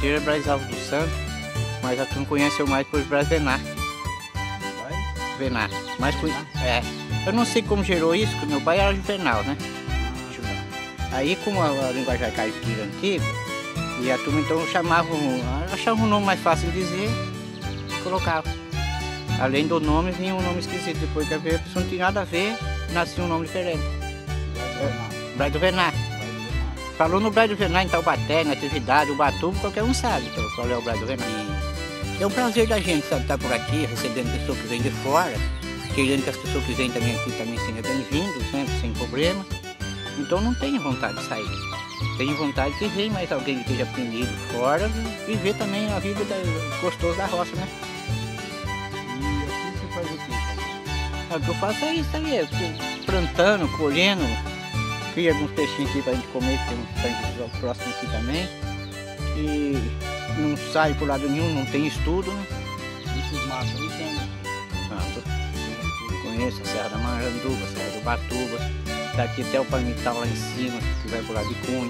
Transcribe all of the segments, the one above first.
primeiro é Braz Alves do Santo, mas a turma conhece eu mais por Braz Venar. Venar. Eu não sei como gerou isso, porque meu pai era Juvenal, né? Aí, como a linguagem caipira antiga, e a turma então achava um nome mais fácil de dizer, colocava. Além do nome, vinha um nome esquisito. Depois que a pessoa não tinha nada a ver, nascia um nome diferente. Braz do Venar. Falou no Braz do Venar em Taubaté, na atividade, Ubatuba, qualquer um sabe qual é o Braz do Venar. E é um prazer da gente, sabe, estar por aqui, recebendo pessoas que vêm de fora, querendo que as pessoas que vêm também aqui também sejam bem-vindos, né, sem problema. Então não tenho vontade de sair. Tenho vontade que venha mais alguém que esteja aprendido fora, viver também a vida gostosa da roça, né? E aqui você faz o quê? O que eu faço é isso aí, plantando, colhendo, cria alguns peixinhos aqui pra gente comer, que tem uns tanques próximos aqui também. E não sai por lado nenhum, não tem estudo, né? Esses matos aí tem? Conheço a Serra da Maranduba, a Serra do Ubatuba, daqui até o Palmital lá em cima, que vai pro lado de Cunha.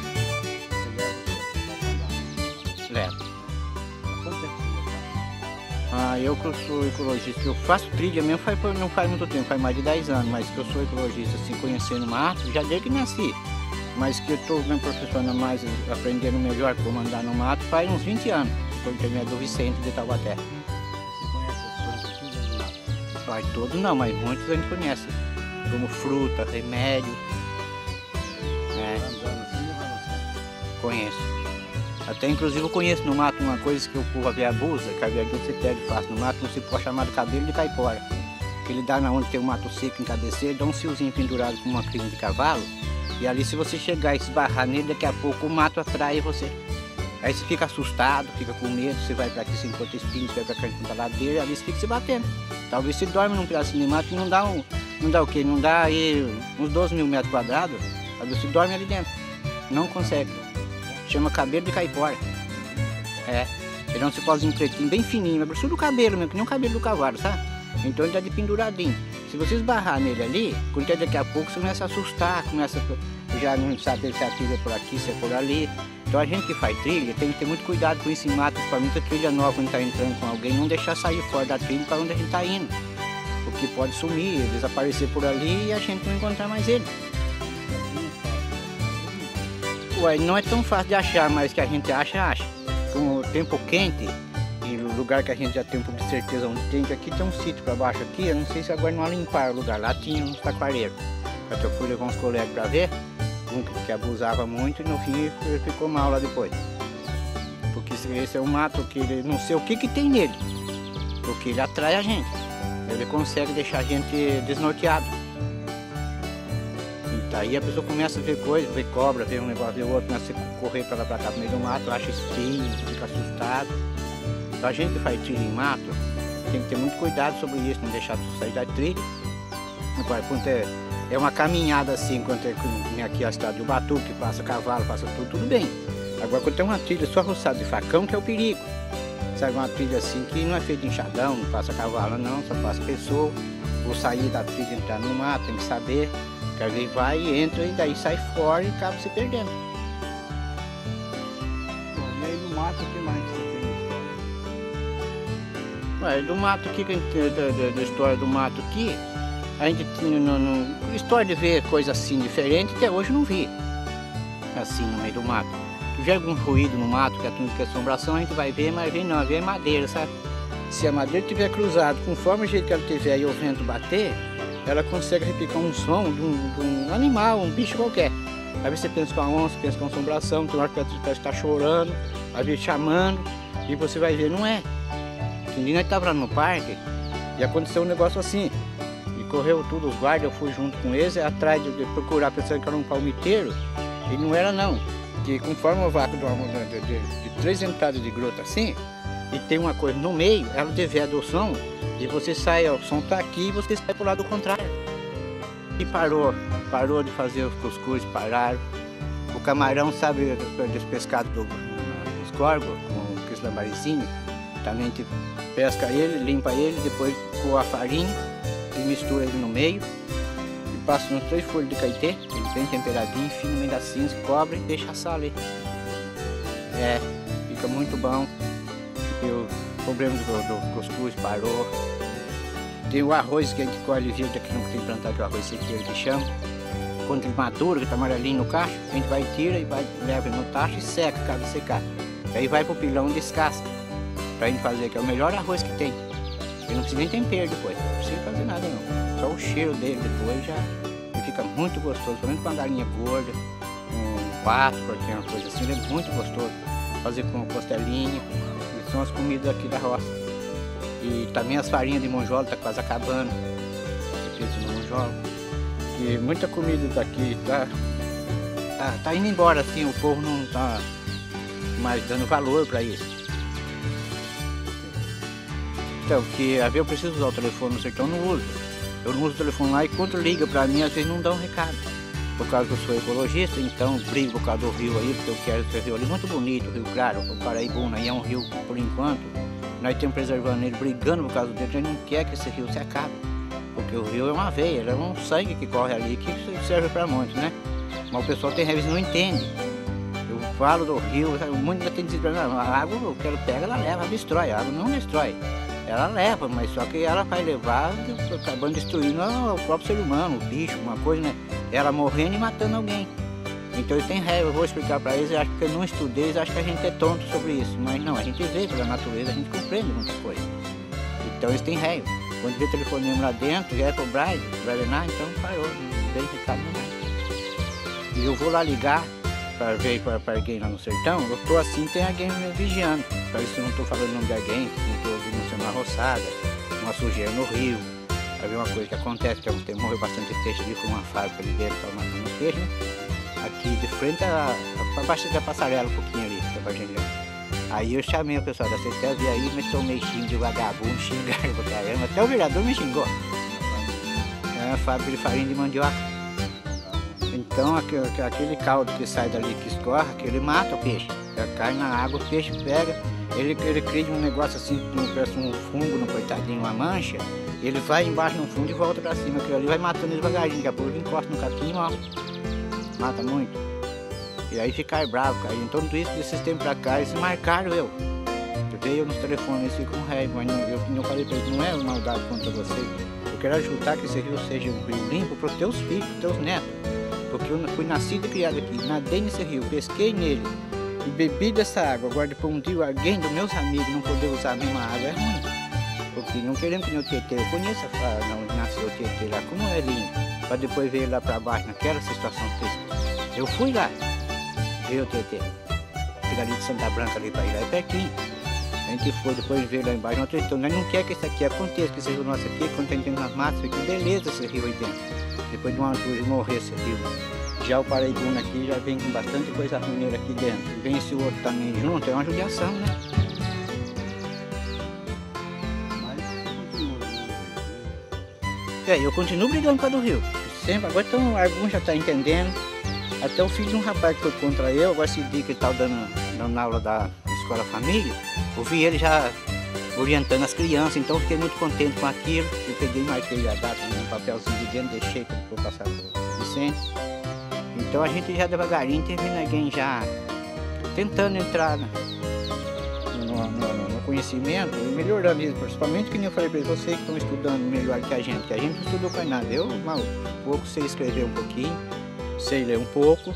Leva. Quanto tempo você já faz? Eu que eu sou ecologista, eu faço trilha mesmo não faz muito tempo, faz mais de 10 anos, mas que eu sou ecologista, assim, conhecendo mato, já desde que nasci. Mas que eu estou me aperfeiçoando mais, aprendendo melhor como andar no mato, faz uns 20 anos, depois que do Vicente de Taubaté. Você conhece as plantas tudo do mato? Faz todo não, mas muitos a gente conhece, como fruta, remédio. Andando assim, levando assim. Conheço. Até inclusive eu conheço no mato uma coisa que o povo abusa, que a verdade você perde fácil no mato, um cipó chamado cabelo de caipora. Que ele dá na onde tem um mato seco em cabeceira, dá um fiozinho pendurado com uma crina de cavalo. E ali se você chegar e esbarrar nele, daqui a pouco o mato atrai você. Aí você fica assustado, fica com medo, você vai pra aqui, você encontra espinhos, você vai pra cá, encontra ladeira, ali você fica se batendo. Talvez você dorme num pedacinho de mato e não dá o quê? Não dá aí uns 12 mil metros quadrados, talvez você dorme ali dentro. Não consegue. Chama cabelo de caipora. Ele é um cipózinho pretinho, bem fininho, é grosso do cabelo mesmo, que nem o cabelo do cavalo, sabe? Então ele tá de penduradinho. Se você esbarrar nele ali, quando daqui a pouco você começa a assustar, já não sabe se a trilha é por aqui, se é por ali. Então a gente que faz trilha tem que ter muito cuidado com isso em mato, principalmente a trilha nova, quando tá entrando com alguém, não deixar sair fora da trilha para onde a gente tá indo. Porque pode sumir, desaparecer por ali e a gente não encontrar mais ele. Ué, não é tão fácil de achar, mas que a gente acha. Com o tempo quente, e o lugar que a gente já tem um pouco de certeza onde tem, que aqui tem um sítio para baixo aqui, eu não sei se agora não limparam o lugar, lá tinha uns taquareiros. Eu fui levar uns colegas para ver, um que abusava muito e no fim ele ficou mal lá depois. Porque esse é um mato que ele não sei o que tem nele, porque ele atrai a gente, ele consegue deixar a gente desnorteado. Aí a pessoa começa a ver coisas, ver cobra, ver um negócio, ver outro, começa a correr para lá para cá no meio do mato, acha espinho, fica assustado. Então a gente que faz trilha em mato tem que ter muito cuidado sobre isso, não deixar sair da trilha. Quando é uma caminhada assim, quando tem aqui a cidade do Ubatuba, que passa cavalo, passa tudo bem. Agora quando tem uma trilha só roçada de facão, que é o perigo. Sabe, uma trilha assim que não é feita de enxadão, não passa cavalo não, só passa pessoa. Vou sair da trilha e entrar no mato, tem que saber. Que alguém vai, entra e daí sai fora e acaba se perdendo. Bom, e aí no mato, o que mais você tem? Ué, do mato aqui, da história do mato aqui, a gente tinha história de ver coisa assim diferente, até hoje não vi. Assim no meio do mato. Se tiver algum ruído no mato, que é tudo que é assombração, a gente vai ver, mas não, vê madeira, sabe? Se a madeira estiver cruzada, conforme o jeito que ela tiver e o vento bater, ela consegue replicar um som de um animal, um bicho qualquer. Às vezes você pensa que é uma onça, pensa que é uma assombração, tem hora que ela está chorando, às vezes chamando, e você vai ver, não é. Um dia nós estávamos lá no parque e aconteceu um negócio assim. E correu tudo, os guardas, eu fui junto com eles, atrás de procurar, pensando que era um palmiteiro, e não era não. Que conforme o vácuo de 3 entradas de grota assim, e tem uma coisa no meio, ela deveda o som, e você sai, ó, o som tá aqui e você sai pro lado contrário. E parou de fazer os cuscuz, pararam. O camarão, sabe, desse pescado dos corvos, com aquele lambarizinho, também te pesca ele, limpa ele, depois coa a farinha e mistura ele no meio. E passa uns 3 folhas de caetê, ele bem temperadinho, enfia no meio da cinza, cobre e deixa assar ali. Fica fica muito bom. E o problema do cuscuz parou. Tem o arroz que a gente colhe verde aqui, não tem plantado, que é o arroz sequeiro que chama. Quando ele madura, que está amarelinho no cacho, a gente vai tira e vai, leva no tacho e seca, acaba de secar. Aí vai pro pilão e descasca, pra gente fazer, que é o melhor arroz que tem. Ele não precisa nem tempero depois, não precisa fazer nada não. Só o cheiro dele depois já ele fica muito gostoso, pelo menos com uma galinha gorda, um pato, qualquer coisa assim, ele é muito gostoso. Fazer com costelinha, que são as comidas aqui da roça. E também as farinhas de monjola tá quase acabando, feito no monjola. E muita comida daqui tá indo embora assim, o povo não tá mais dando valor para isso. Então, porque às vezes eu preciso usar o telefone no sertão, não uso. Eu não uso o telefone lá e quando liga para mim, às vezes não dá um recado. Por causa que eu sou ecologista, então brigo por causa do rio aí, porque eu quero esse rio ali muito bonito, o Rio Claro, o Paraibuna, e é um rio, por enquanto, nós estamos preservando ele, brigando por causa dele, a gente não quer que esse rio se acabe. Porque o rio é uma veia, ele é um sangue que corre ali, que serve para muitos, né? Mas o pessoal tem vezes não entende. Eu falo do rio, muitos ainda tem dizer, não, a água que ela pega, ela leva, destrói. A água não destrói, ela leva, mas só que ela vai levar, acabando destruindo o próprio ser humano, o bicho, uma coisa, né? Ela morrendo e matando alguém. Então eles têm raiva, eu vou explicar para eles, acho que eu não estudei, eles acham que a gente é tonto sobre isso. Mas não, a gente vê pela natureza, a gente compreende muitas coisas. Então eles têm raiva. Quando vê telefonema lá dentro, já é pro Braille, então parou, não vem recado nem. E eu vou lá ligar para ver para alguém lá no sertão, eu tô assim, tem alguém me vigiando, para ver se eu não estou falando o nome de alguém, se não estou denunciando uma roçada, uma sujeira no rio, para ver uma coisa que acontece, que morreu bastante peixe ali, foi uma fábrica ali dentro, estava matando os peixes, né? Aqui de frente para baixo da passarela um pouquinho ali, da Vargem. Aí eu chamei o pessoal da CETESB e aí me tomei xingo de vagabundo, xingaram pra caramba, até o vereador me xingou. É uma fábrica de farinha de mandioca. Então aquele caldo que sai dali, que escorre, ele mata o peixe. Ele cai na água, o peixe pega, ele cria um negócio assim, parece um fungo no coitadinho, uma mancha, ele vai embaixo no fundo e volta pra cima, aquilo ali vai matando ele devagarinho, daqui a pouco ele encosta no capim e morre. Mata muito. E aí ficar bravo, cara. Então tudo isso desses tempos pra cá, eles marcaram eu. Veio nos telefones, eles ficam raiva, mas eu falei pra eles, não é maldade contra você. Eu quero ajudar que esse rio seja um rio limpo para os teus filhos, para os teus netos. Porque eu fui nascido e criado aqui, nadei nesse rio, pesquei nele e bebi dessa água. Agora depois um dia alguém dos meus amigos não poder usar a mesma água é ruim. Porque não queremos que nem o Tietê, eu conheço onde nasceu o Tietê lá, como é lindo. Para depois ver lá para baixo, naquela situação triste. Eu fui lá. Rio Tietê, fica ali de Santa Branca ali para ir lá, é pertinho. A gente foi, depois veio lá embaixo, nós não quer que isso aqui aconteça, que esse rio nosso aqui, quando tem dentro das matas, fica beleza esse rio aí dentro. Depois de uma altura de morrer esse rio. Já o Paraibuna aqui já vem com bastante coisa ruim aqui dentro. Vem esse outro também junto, é uma judiação, né? Eu continuo brigando com a do rio. Sempre, agora então, alguns já estão entendendo. Até o filho de um rapaz que foi contra eu, agora esse dia que ele estava dando aula da escola família, eu vi ele já orientando as crianças, então eu fiquei muito contente com aquilo. Eu peguei, marquei a data num papelzinho de dentro, deixei para eu passar para o Vicente. Então a gente já devagarinho tem vendo alguém já tentando entrar no conhecimento e melhorando isso, principalmente que nem eu falei para eles, vocês que estão estudando melhor que a gente não estudou quase nada. Eu, mal, pouco sei escrever um pouquinho, sei ler um pouco.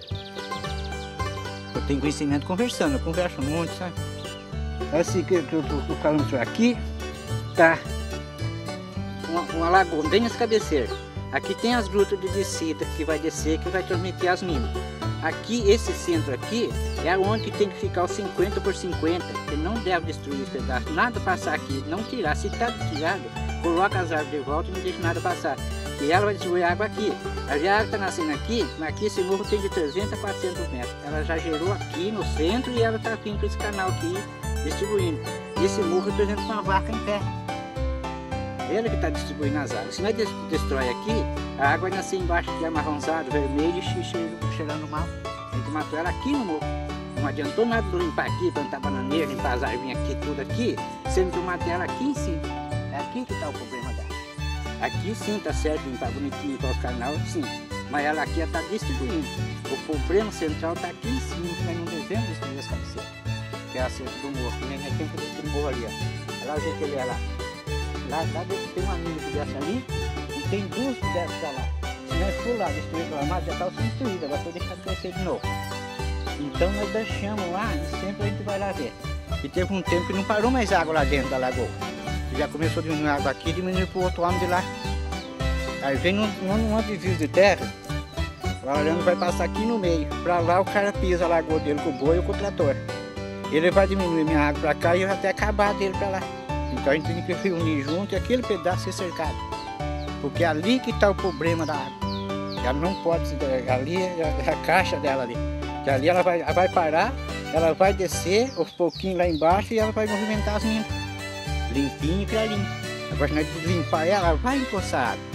Eu tenho conhecimento conversando, eu converso muito, sabe? Assim que eu estou falando aqui, tá uma lagoa bem nas cabeceiras. Aqui tem as grutas de descida que vai descer, que vai transmitir as minas. Aqui, esse centro aqui, é onde tem que ficar os 50 por 50, que não deve destruir esse pedaço, nada passar aqui, não tirar. Se está tirado, coloca as árvores de volta e não deixa nada passar. E ela vai distribuir água aqui. A água está nascendo aqui, mas aqui esse morro tem de 300 a 400 metros. Ela já gerou aqui no centro e ela está vindo para esse canal aqui, distribuindo. Esse morro representa uma vaca em pé. Ele que está distribuindo as águas. Se nós destrói aqui, a água vai nascer embaixo aqui, amarronzado, vermelho e cheirando mal. A gente matou ela aqui no morro. Não adiantou nada de limpar aqui, plantar bananeira, limpar as árvores aqui, tudo aqui, sendo que eu matei ela aqui em cima. É aqui que está o problema dela. Aqui sim está certo, limpar bonitinho, limpar os canal, sim. Mas ela aqui está distribuindo. O problema central está aqui em cima, que nós não devemos destruir as cabeceiras. que é a cerca do morro, que nem é tempo do morro ali, ó. Lá o jeito que ele é lá. Lá dentro tem uma mina que desce ali e tem duas que descem pra lá. Se nós for lá destruir o armário, já está sendo destruído, agora foi deixar crescer de novo. Então nós deixamos lá e sempre a gente vai lá ver. E teve um tempo que não parou mais água lá dentro da lagoa. Já começou a diminuir a água aqui e diminuiu para o outro lado de lá. Aí vem num desvio de terra, o arame vai passar aqui no meio. Para lá o cara pisa a lagoa dele com o boi ou com o trator. Ele vai diminuir minha água para cá e eu até acabar dele para lá. Então a gente tem que reunir junto e aquele pedaço ser cercado. Porque é ali que está o problema da água. Ela não pode, ali é a caixa dela ali. Que ali ela vai parar, ela vai descer um pouquinho lá embaixo e ela vai movimentar as minas. Limpinho e clarinho. Agora se nós limpar ela vai encostar água.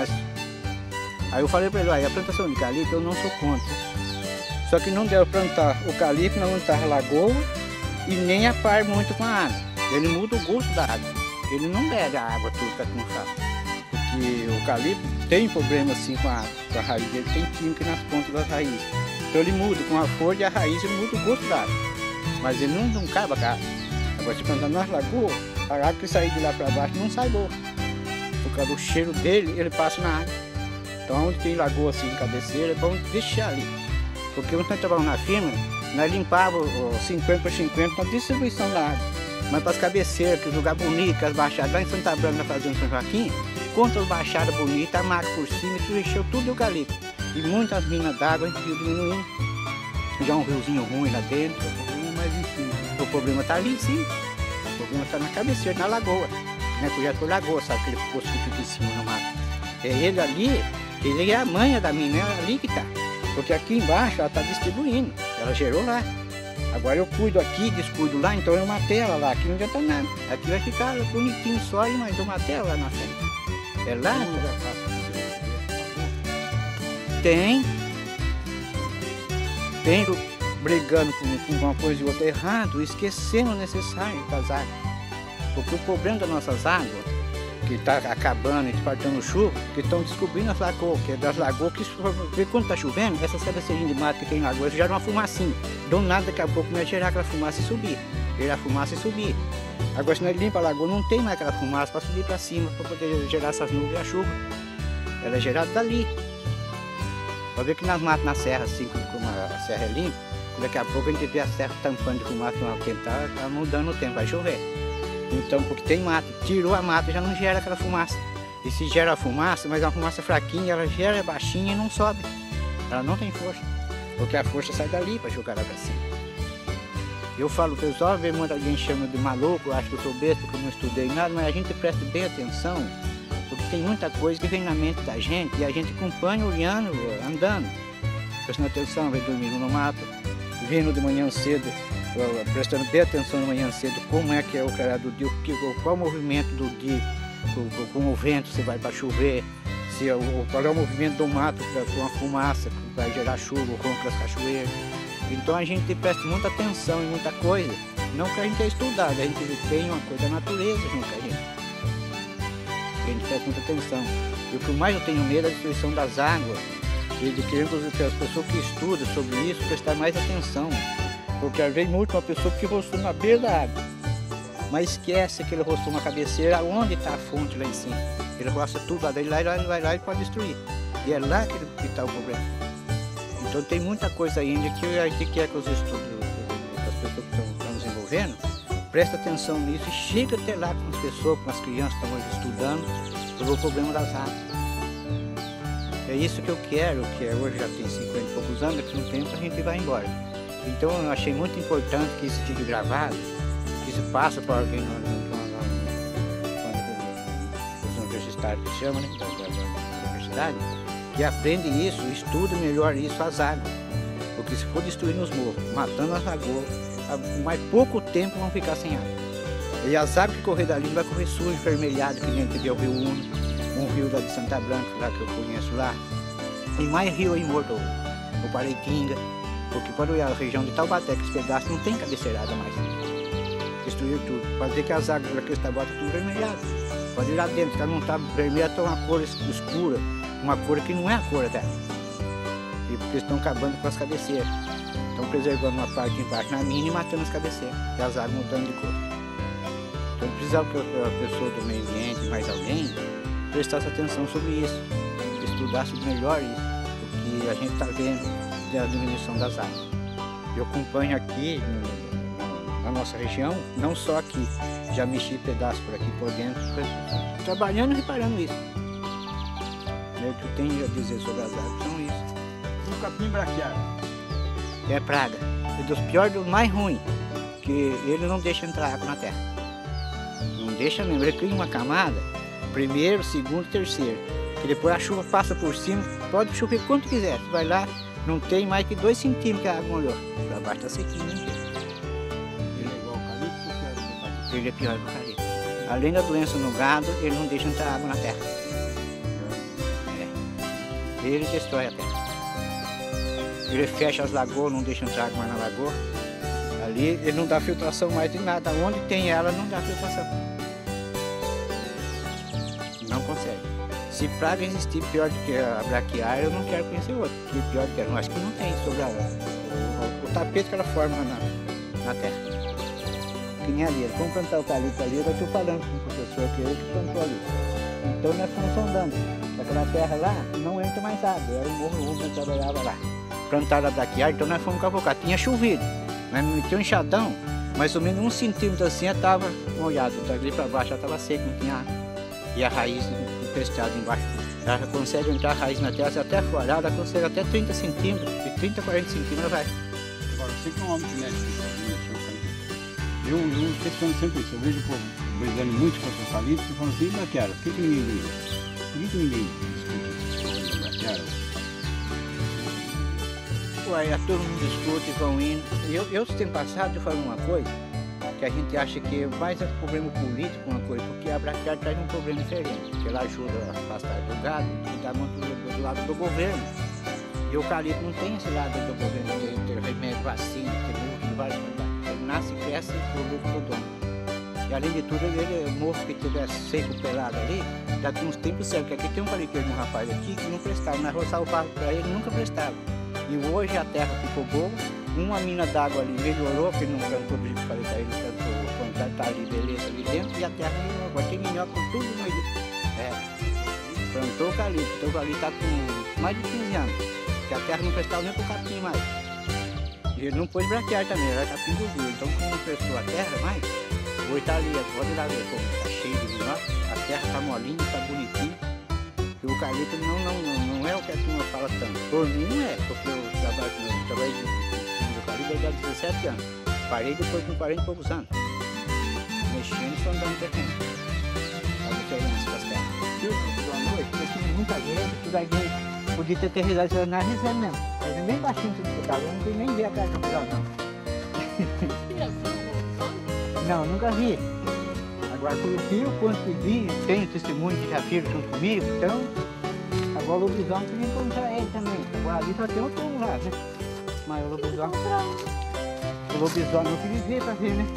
Aí eu falei para ele, a plantação de calipo eu não sou contra. Só que não deve plantar o calipo, não plantar a lagoa e nem a par muito com a água. Ele muda o gosto da água. Ele não bebe a água tudo para começar. Porque o calipo tem problema assim com a água. A raiz dele tem química nas pontas das raízes. Então ele muda com a folha e a raiz, ele muda o gosto da água. Mas ele não acaba com a água. Agora se plantar nas lagoas, a água que sair de lá para baixo não sai boa. Por causa do cheiro dele, ele passa na água. Então onde tem lagoa assim, cabeceira, é bom deixar ali. Porque quando nós trabalhamos na firma, nós limpávamos 50 por 50 na distribuição da água. Mas para as cabeceiras, que lugar bonito, as baixadas, lá em Santa Branca, na fazenda São Joaquim, contra as baixadas bonitas, a maca por cima, e tudo encheu tudo de eucalipto. E muitas minas d'água a gente viu diminuindo. Já um riozinho ruim lá dentro. O problema é mais em cima. O problema está ali em cima. O problema está na cabeceira, na lagoa. Né? Projeto por lagoa, sabe aquele poço que fica em cima no mato. É ele ali, ele é a manha da mina, é ali que está. Porque aqui embaixo ela está distribuindo, ela gerou lá. Agora eu cuido aqui, descuido lá, então eu matei ela lá, aqui não adianta nada. Aqui vai ficar bonitinho só, mas eu matei ela lá na frente. É lá. Tem brigando com uma coisa e outra errado, esquecendo o necessário das águas. Porque o problema das nossas águas, que está acabando e faltando chuva, que estão descobrindo as lagoas, que é das lagoas que quando está chovendo, essas cabeceirinhas de mato que tem em lagoa, gera uma fumacinha. Do nada daqui a pouco começa a gerar aquela fumaça e subir. Gerar fumaça e subir. Agora se nós limpa a lagoa, não tem mais aquela fumaça para subir para cima, para poder gerar essas nuvens e a chuva. Ela é gerada dali. Pode ver que nas matas, na serra, assim, como a serra é limpa, daqui a pouco a gente vê a serra tampando de fumaça no tempo, tá mudando o tempo, vai chover. Então, porque tem mata, tirou a mata, já não gera aquela fumaça. E se gera a fumaça, mas é uma fumaça fraquinha, ela gera baixinha e não sobe. Ela não tem força, porque a força sai dali para jogar ela para cima. Eu falo, pessoal, vê muita gente chama de maluco, acho que eu sou besta porque eu não estudei nada, mas a gente presta bem atenção, porque tem muita coisa que vem na mente da gente e a gente acompanha olhando, andando, prestando atenção, vem dormindo no mato, vindo de manhã cedo, prestando bem atenção de manhã cedo, como é que é o cara do dia, qual o movimento do dia, com o vento, se vai para chover, qual é o movimento do mato com a fumaça, que vai gerar chuva, o ronco das cachoeiras. Então a gente presta muita atenção em muita coisa, não que a gente é estudado, a gente tem uma coisa da natureza junto com a gente. A gente presta muita atenção. E o que mais eu tenho medo é a destruição das águas, e de que as pessoas que estudam sobre isso prestar mais atenção. Porque às vezes muito uma pessoa que roçou na beira da água, mas esquece que ele roçou uma cabeceira onde está a fonte lá em cima. Ele roça tudo lá, ele vai lá e pode destruir. E é lá que está o problema. Então tem muita coisa ainda que a gente quer que os estudos, as pessoas que estão desenvolvendo, presta atenção nisso e chega até lá com as pessoas, com as crianças que estão hoje estudando sobre o problema das águas. É isso que eu quero, que hoje já tem 50 e poucos anos, daqui a um tempo a gente vai embora. Então eu achei muito importante que isso fique gravado, que isso passa para alguém os universitários que chamam, né, da universidade, que aprende isso, estuda melhor isso, as águas. Porque se for destruir nos morros, matando as lagoas, com mais pouco tempo vão ficar sem água. E as águas que correr dali vai correr sujo, vermelhado, que nem teve o Rio Uno, um rio da de Santa Branca, lá que eu conheço lá. E mais rio aí morto, o Paraitinga. Porque para a região de Taubaté, que esse pedaço não tem cabeceirada mais. Destruiu tudo. Pode dizer que as águas daquele tabuado estão vermelhadas. Pode ir lá dentro, que ela não está vermelha, está uma cor escura, uma cor que não é a cor dela. E porque estão acabando com as cabeceiras. Estão preservando uma parte de embaixo na mina e matando as cabeceiras, e as águas mudando de cor. Então precisava que a pessoa do meio ambiente, mais alguém, prestasse atenção sobre isso, estudasse melhor isso, porque a gente está vendo da diminuição das águas. Eu acompanho aqui na nossa região, não só aqui, já mexi pedaços por aqui por dentro, trabalhando e reparando isso. O que eu tenho a dizer sobre as águas são isso. E o capim braquiário? É praga. É dos piores, dos mais ruins, que ele não deixa entrar água na terra. Não deixa mesmo. Ele cria uma camada, primeiro, segundo, terceiro. Que depois a chuva passa por cima, pode chover quanto quiser. Você vai lá, não tem mais que 2 centímetros que a água molhou. Pra baixo tá sequinho, né? Ele é igual ao eucalipto ou pior do eucalipto? Ele é pior que o eucalipto. Além da doença no gado, ele não deixa entrar água na terra. Ele destrói a terra. Ele fecha as lagoas, não deixa entrar água mais na lagoa. Ali ele não dá filtração mais de nada. Onde tem ela, não dá filtração. Não consegue. Se praga existir pior do que a braquiária, eu não quero conhecer outro. Que pior do que ela. Acho que não tem sobre o tapete que ela forma na terra. Que nem ali. Vamos plantar o eucalipto ali, eu estou falando com o professor que ele que plantou ali. Então nós estamos sondando. Aquela terra lá não entra mais água, era o morro que trabalhava lá. Plantaram a braquiária, então nós fomos cavocar. Tinha chovido, mas meteu um enxadão, mais ou menos 1 centímetro assim, estava molhado. Dali para baixo já estava seco, não tinha água. E a raiz empesteada embaixo. Ela consegue entrar a raiz na terra até fora, ela consegue até 30 centímetros, de 30 a 40 centímetros vai. Agora, você que é um homem que mexe com eucalipto. Eu questiono sempre isso, eu vejo o povo brigando muito com o eucalipto e falando assim, e braquiária, por que ninguém briga? Por que ninguém discute isso? Braquiária? Ué, a turma discute, vão indo. Eu tempo passado, eu falei uma coisa, que a gente acha que é mais um problema político, uma coisa, porque a braquiária traz um problema diferente, porque ela ajuda a afastar do gado e dá muito do lado do governo. E o eucalipto não tem esse lado do governo, tem remédio, vacina, tem lucro, várias coisas. Ele nasce e cresce por lucro do dono. E além de tudo, ele, o moço que estiver seco, pelado ali, já tem uns tempos certos, porque aqui tem um paliqueiro de um rapaz aqui que não prestava, nós roçava o barro para ele, nunca prestava. E hoje a terra ficou boa, uma mina d'água ali melhorou, porque não plantou do jeito que eu falei para ele, plantou, quando tá ali, beleza, ali dentro, e a terra melhorou. Agora tem minhoca com tudo no meio. Plantou o eucalipto, então o eucalipto está com mais de 15 anos, que a terra não prestava nem para o capim mais. E ele não pôs braquiária também, era capim do rio, então como não prestou a terra mais, hoje está ali, pode ir lá ver como está cheio de minhoca, a terra está molinha, está bonitinha. E o eucalipto não é o que a turma fala tanto. Por mim não é, porque eu trabalhei de eucalipto desde há 17 anos. Parei depois com 40 e poucos anos. Mexendo e sondando terreno. A diferença das terras. À noite, porque tinha muita gente, tudo aí podia ter aterrissado na reserva mesmo. Mas é bem baixinho tudo que estava, eu não nem vi a casa do final não. Não, nunca vi. Agora, Curupira, quanto que vi, tenho testemunho que já viram junto comigo, então, agora o lobisomem queria encontrar ele também. Agora ali só tem um turno lá, né? Mas o lobisomem eu queria ver pra ver, né?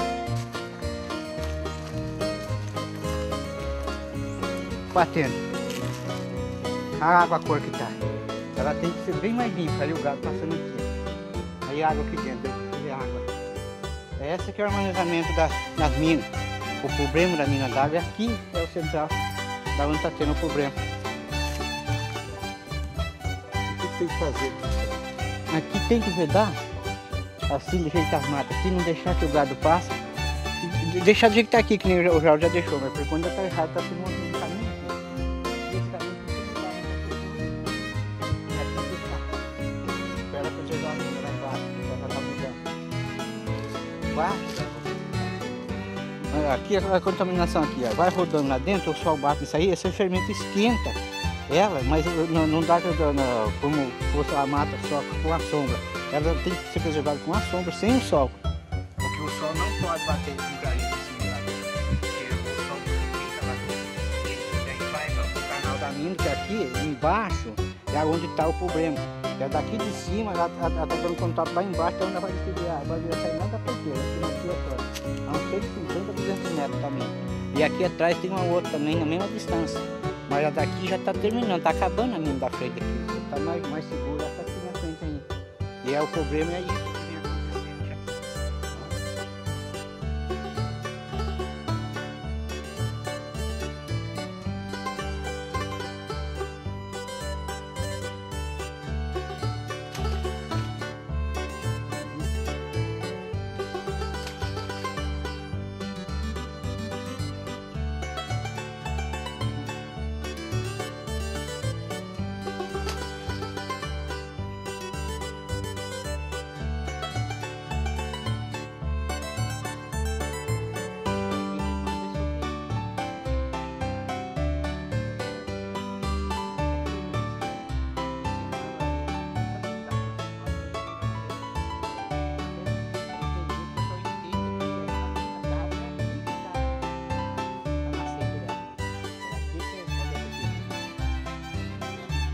Batendo. A água, a cor que tá. Ela tem que ser bem mais limpa, ali o gado passando aqui. Aí a água aqui dentro, eu água. Esse que é o armazenamento das minas. O problema da mina d'água é aqui, é o central, da onde está tendo o problema. O que tem que fazer? Aqui tem que vedar, assim, do jeito que as matas aqui, não deixar que o gado passe. Deixar do jeito que está aqui, que nem o Jorge já deixou, mas por quando está errado, está se montando um caminho. Esse caminho tem que mudar, e aqui tem que ficar. Espera preservar a mina lá embaixo, que já está mudando. Baixa. Aqui a contaminação aqui, ó, vai rodando lá dentro, o sol bate nisso aí, esse fermento esquenta ela, mas não dá como fosse a mata só com a sombra. Ela tem que ser preservada com a sombra, sem o sol. Porque o sol não pode bater com clareza assim, porque o sol fica batendo. E aí vai para o canal da mina, que aqui embaixo é onde está o problema. É daqui de cima, ela está dando contato lá embaixo, então ela vai distribuir, vai sair lá da porteira, aqui atrás. A uns 150 a 200 metros também. E aqui atrás tem uma outra também, na mesma distância. Mas a daqui já está terminando, está acabando a mina da frente aqui. Está mais segura, está aqui na frente ainda. E o problema é isso.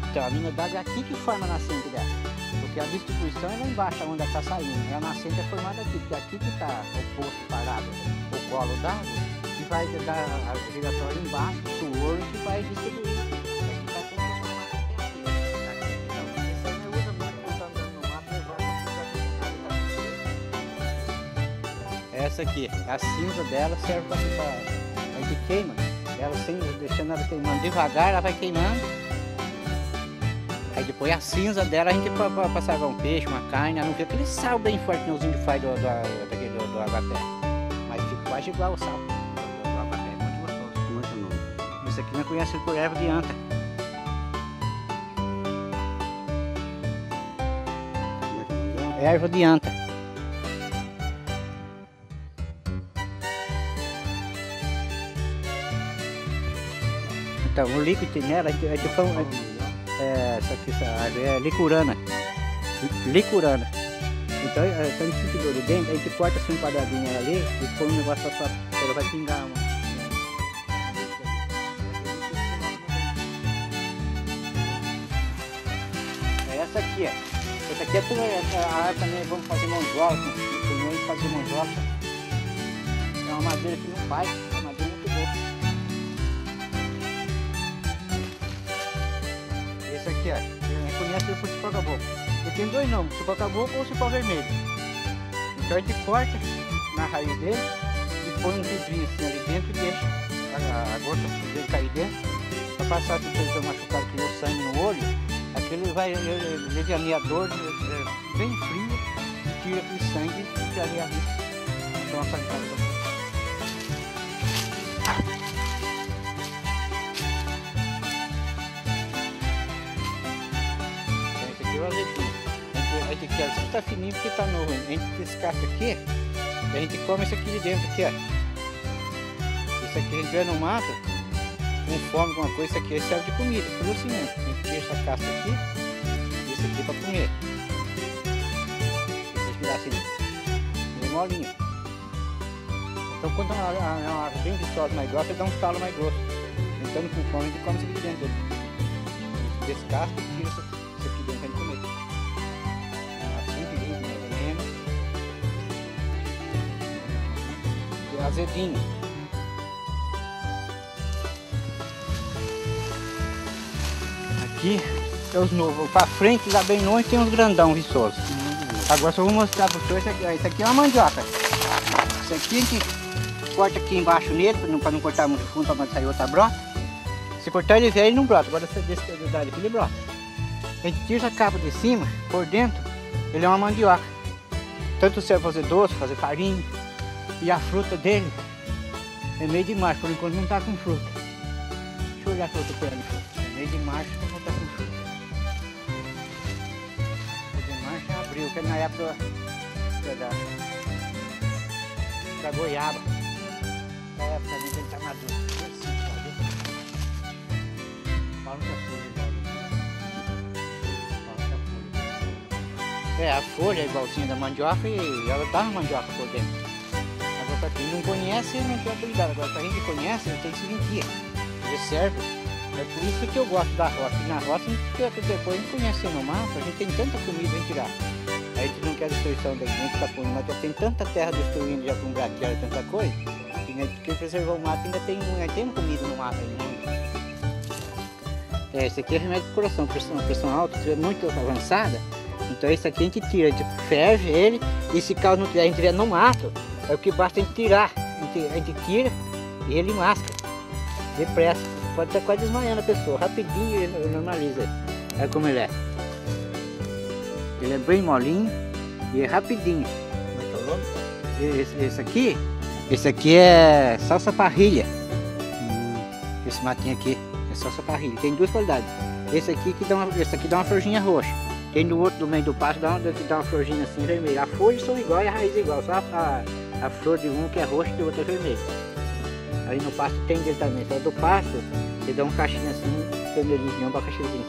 Então a mina d'água é aqui que forma a nascente dela. Porque a distribuição é lá embaixo, onde ela está saindo. E a nascente é formada aqui, porque aqui que está o poço parado, o colo d'água, que vai dar a giratória embaixo, o suor, que vai distribuir. Aqui está tudo formado aqui. Então, isso aí não usa muito quando está andando no mato, essa aqui, a cinza dela serve para a gente queima. Ela sem, deixando ela queimando devagar, ela vai queimando. Aí depois a cinza dela a gente para salvar um peixe, uma carne, não vê aquele sal bem forte que de faz do aguaté. Mas fica quase igual o sal do aguaté, é muito gostoso. Muito novo. Isso aqui nós conhecemos por erva de anta. Erva de anta. Então, o líquido nela, a gente essa aqui, essa árvore é licurana. Licurana. Então, se a gente sentir dor de dentro, a gente corta assim um quadradinho ela ali e põe um negócio pra sua. Ela vai pingar uma. É essa aqui, ó. Essa aqui é tudo, a árvore também, vamos fazer mandioca. Primeiro fazer mandioca. É uma madeira que não faz, é uma madeira muito boa. Esse aqui, ó, eu conheço ele por cipó-caboclo. Ele tem dois nomes, cipó-caboclo ou cipó vermelho. Então a gente corta na raiz dele e põe um vidrinho assim ali dentro e deixa a gota dele cair dentro. Para passar se ele está machucado, que deu sangue no olho, aquele vai aliviar a dor bem fria, tira aquele sangue e tira a vista. Então a pancada. A gente quer, isso aqui tá fininho porque tá novo. A gente descasca aqui, a gente come isso aqui de dentro aqui, ó. Isso aqui a gente vê no mato, com fome, alguma coisa, isso aqui serve de comida, tudo assim mesmo. A gente tira essa casca aqui, isso aqui pra comer. Esse pedacinho, bem molinho. Então quando é uma árvore bem viçosa mais grossa, ele dá um talo mais grosso. Então com fome a gente come isso aqui de dentro dele. A gente descasca e tira isso aqui dentro pra gente comer. Azedinho. Aqui é os novos. Para frente, lá bem longe, tem uns grandão viçosos. Agora só vou mostrar para vocês. Isso aqui é uma mandioca. Isso aqui a gente corta aqui embaixo nele, para não cortar muito fundo, para sair outra brota. Se cortar ele velho, ele não brota. Agora se desse idade aqui, ele brota. A gente tira a capa de cima, por dentro, ele é uma mandioca. Tanto serve para fazer doce, fazer farinha. E a fruta dele é meio de março, por enquanto não está com fruta. Deixa eu olhar se eu estou pegando fruta. É meio de março que não está com fruta. Meio de março é abril, que é na época da goiaba. Na época também que ele está maduro. Fala que é folha igual. A folha é igualzinha da mandioca e ela dá uma mandioca por dentro. Para quem não conhece, não tem autoridade. Agora, para quem que conhece, ele tem que se mentir. Ele serve. É por isso que eu gosto da roça. E na roça, depois a gente conhece no mato, a gente tem tanta comida a tirar. A gente não quer destruição da gente, tá pondo, mas já tem tanta terra destruindo já com braquiária, tanta coisa, que a gente quer preservar o mato, ainda tem comida no mato ainda. Esse aqui é remédio de coração, pressão alta, se é muito avançada. Então esse aqui a gente tira, a gente ferve ele, e se caso não tiver, a gente tiver no mato, é o que basta a gente tirar. A gente tira e ele masca. Depressa. Pode estar quase desmaiando a pessoa. Rapidinho ele normaliza. Olha como ele é. Ele é bem molinho e é rapidinho. Como é que é o nome? Esse aqui é salsa parrilha. Esse matinho aqui é salsa parrilha. Tem duas qualidades. Esse aqui dá uma florzinha roxa. Tem do outro, do meio do pasto, dá uma florzinha assim vermelha. A folha são igual e a raiz é igual. Só a flor de um que é roxa e do outro é vermelho. Aí no pasto tem dele também. Só do pasto, ele dá um cachinho assim, vermelhinho, um abacaxizinho.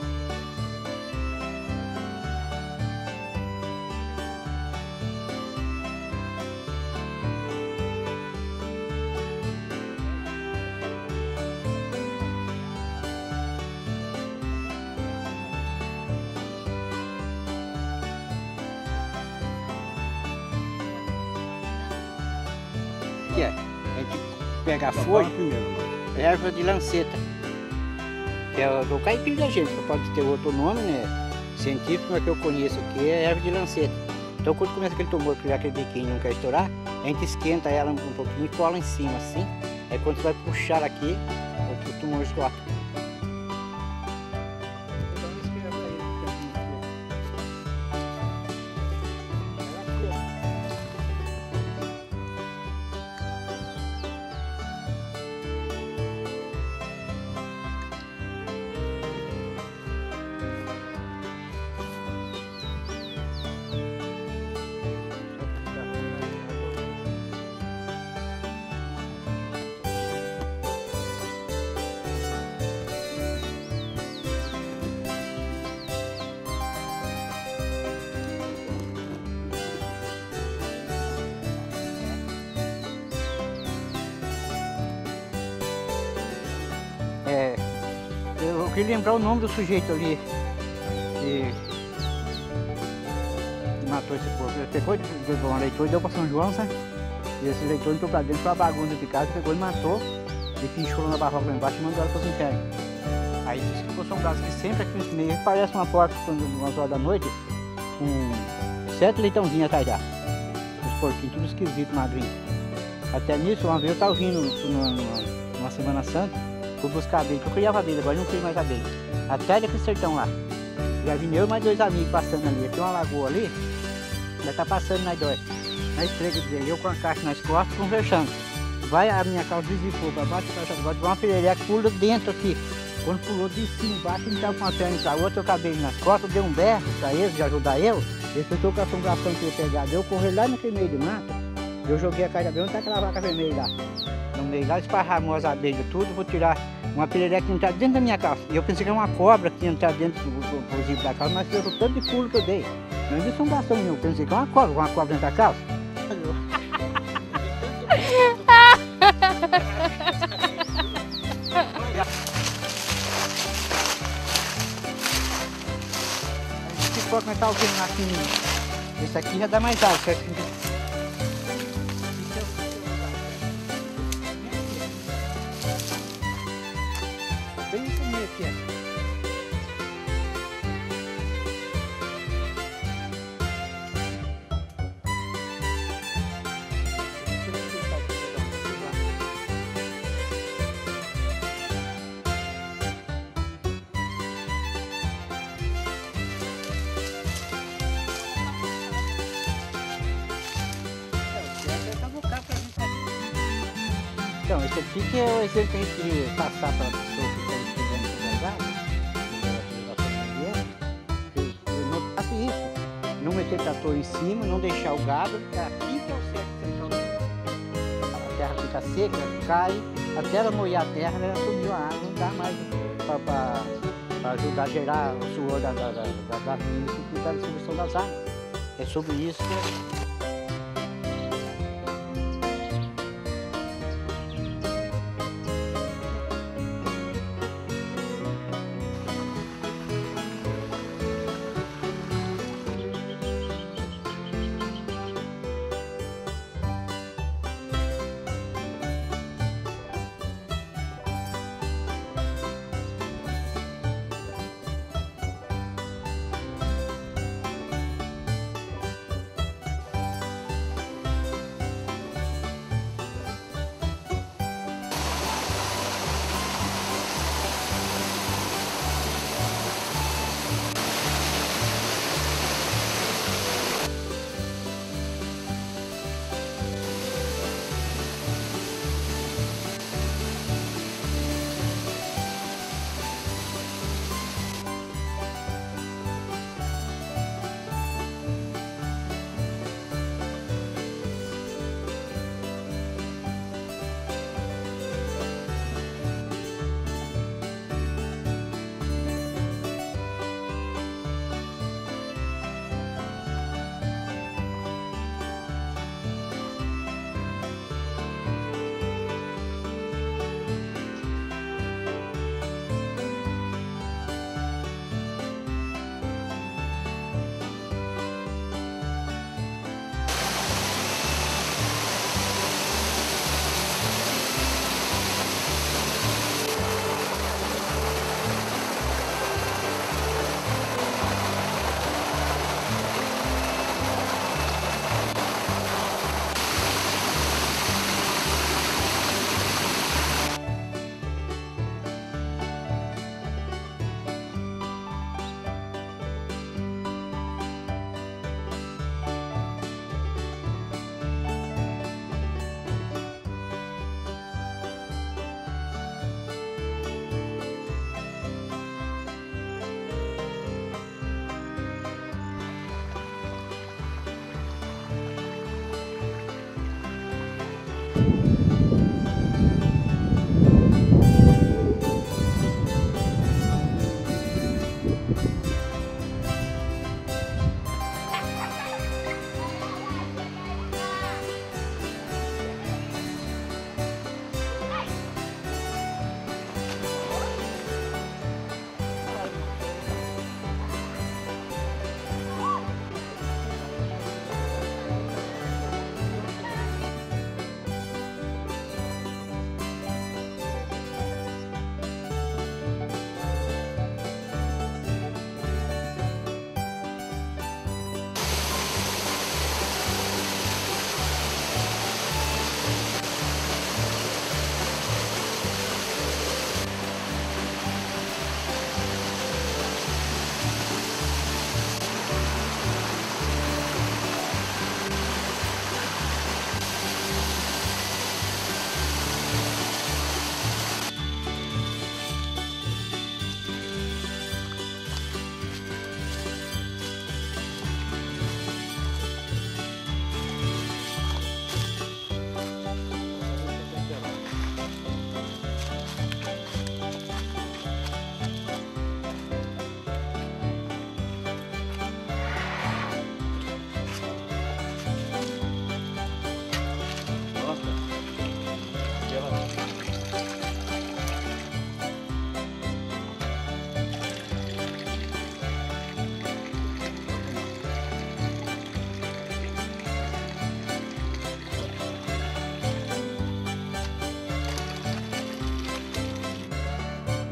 que é? A gente pega a Só folha, fala primeiro. erva de lanceta, que é do caipira da gente, pode ter outro nome, né? Científico, mas que eu conheço aqui é erva de lanceta. Então quando começa aquele tumor, que já aquele biquinho não quer estourar, a gente esquenta ela um pouquinho e cola em cima assim. Aí quando você vai puxar aqui, o tumor esgota. Eu queria lembrar o nome do sujeito ali que matou esse porco. Ele pegou um leitor e deu para São João, sabe? E esse leitor entrou para dentro, foi uma bagunça de casa, pegou e matou, e pinchou na barroca lá embaixo e mandou ela para os infernos. Aí disse que ficou assombrado, que sempre aqui nesse meio parece uma porta quando umas horas da noite, com 7 leitãozinhos atrás dela. Os porquinhos, tudo esquisito, magrinho. Até nisso, uma vez eu estava vindo numa Semana Santa, fui buscar abelha, porque eu criava abelha, agora não tenho mais abelha. Até daquele sertão lá. Já vim eu e mais 2 amigos passando ali. Tem uma lagoa ali, já tá passando na idóia. Na estreita dele, eu com a caixa nas costas, conversando. Vai a minha calça desifou para baixo, vai uma perereca, pula dentro aqui. Quando pulou de cima embaixo, ele estava com uma perna para outra, eu acabei nas costas, dei um berro para ele, de ajudar eu. Ele pensou que a assombração que ia pegar, eu corri lá naquele meio de mata, eu joguei a caixa de abelha, onde está aquela vaca vermelha lá? No meio lá, esparramou as abelhas tudo, vou tirar uma perereca que entrar dentro da minha calça. E eu pensei que era uma cobra que ia entrar dentro do zíper da calça, mas foi o tanto de pulo que eu dei. Não é assombração nenhuma, eu pensei que era uma cobra dentro da calça. Esse foco que nós estamos vendo aqui, esse aqui já dá mais água, certo? Bem no começo aqui, ó. Então, esse aqui que é o exemplo que a gente queria passar para a pessoa que está estudando sobre as águas. Eu não faço isso. Não meter trator em cima, não deixar o gado, aqui que é o certo. A terra fica seca, cai, até ela molhar a terra, ela subiu a água, não dá mais para ajudar a gerar o suor das galinhas que está na distribuição das águas. É sobre isso que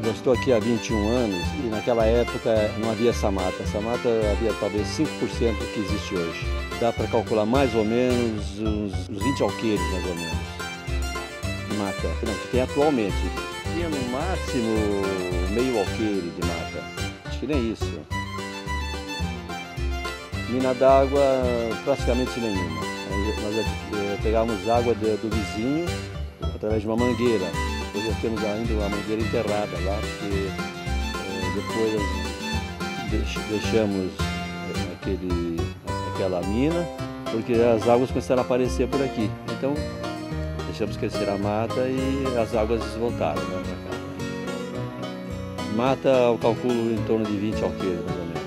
Já estou aqui há 21 anos e naquela época não havia essa mata. Essa mata havia talvez 5% do que existe hoje. Dá para calcular mais ou menos uns 20 alqueires, mais ou menos, de mata. Não, que tem atualmente. Tinha no máximo meio alqueire de mata. Acho que nem isso. Mina d'água praticamente nenhuma. Nós pegávamos água do vizinho através de uma mangueira. Hoje nós temos ainda uma mangueira enterrada lá, porque depois deixamos aquela mina, porque as águas começaram a aparecer por aqui. Então deixamos crescer a mata e as águas voltaram, né, para cá. Mata eu calculo em torno de 20 alqueires, mais ou menos.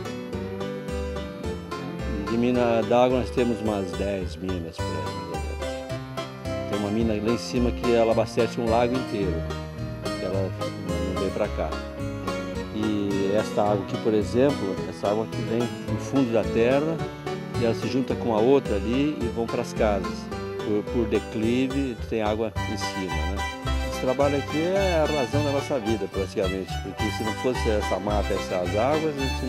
De mina d'água nós temos umas 10 minas por aí, mais ou menos. Tem uma mina lá em cima que ela abastece um lago inteiro, que ela não vem para cá. E esta água aqui, por exemplo, essa água que vem do fundo da terra e ela se junta com a outra ali e vão para as casas. Por declive tem água em cima, né? Esse trabalho aqui é a razão da nossa vida, praticamente, porque se não fosse essa mata, essas águas, a gente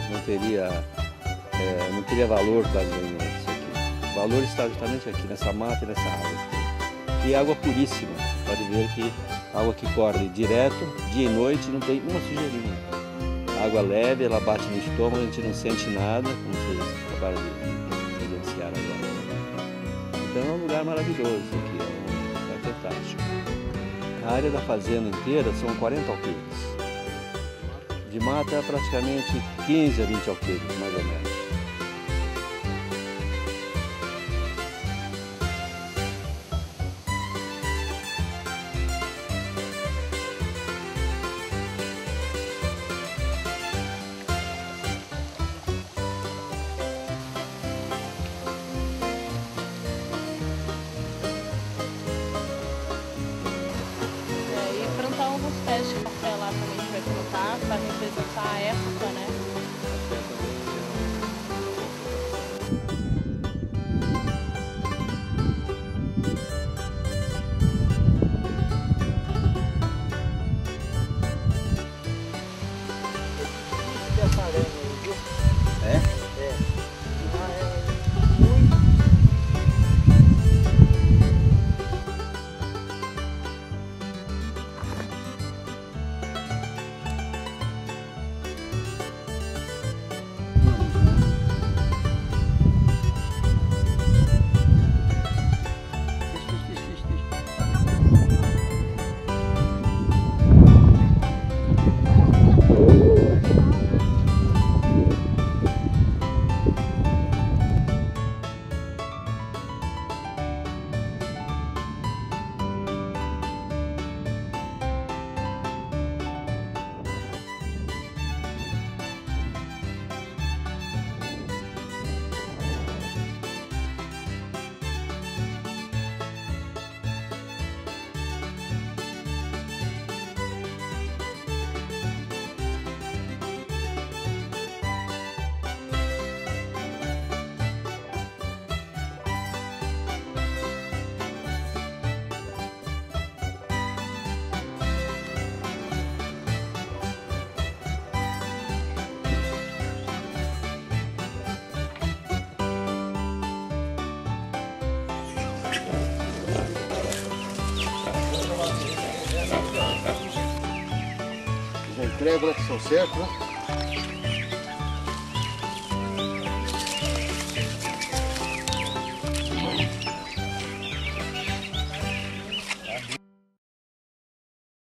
não teria valor quase nenhum isso aqui. O valor está justamente aqui, nessa mata e nessa água. E água puríssima, pode ver que água que corre direto, dia e noite, não tem uma sujeirinha. Água leve, ela bate no estômago, a gente não sente nada, como vocês acabaram de evidenciar agora. Então é um lugar maravilhoso aqui, é um lugar fantástico. A área da fazenda inteira são 40 alqueires. De mata é praticamente 15 a 20 alqueires, mais ou menos. Alguns pés de café lá também a gente vai colocar para representar a época, né? Entrega que são certos, né?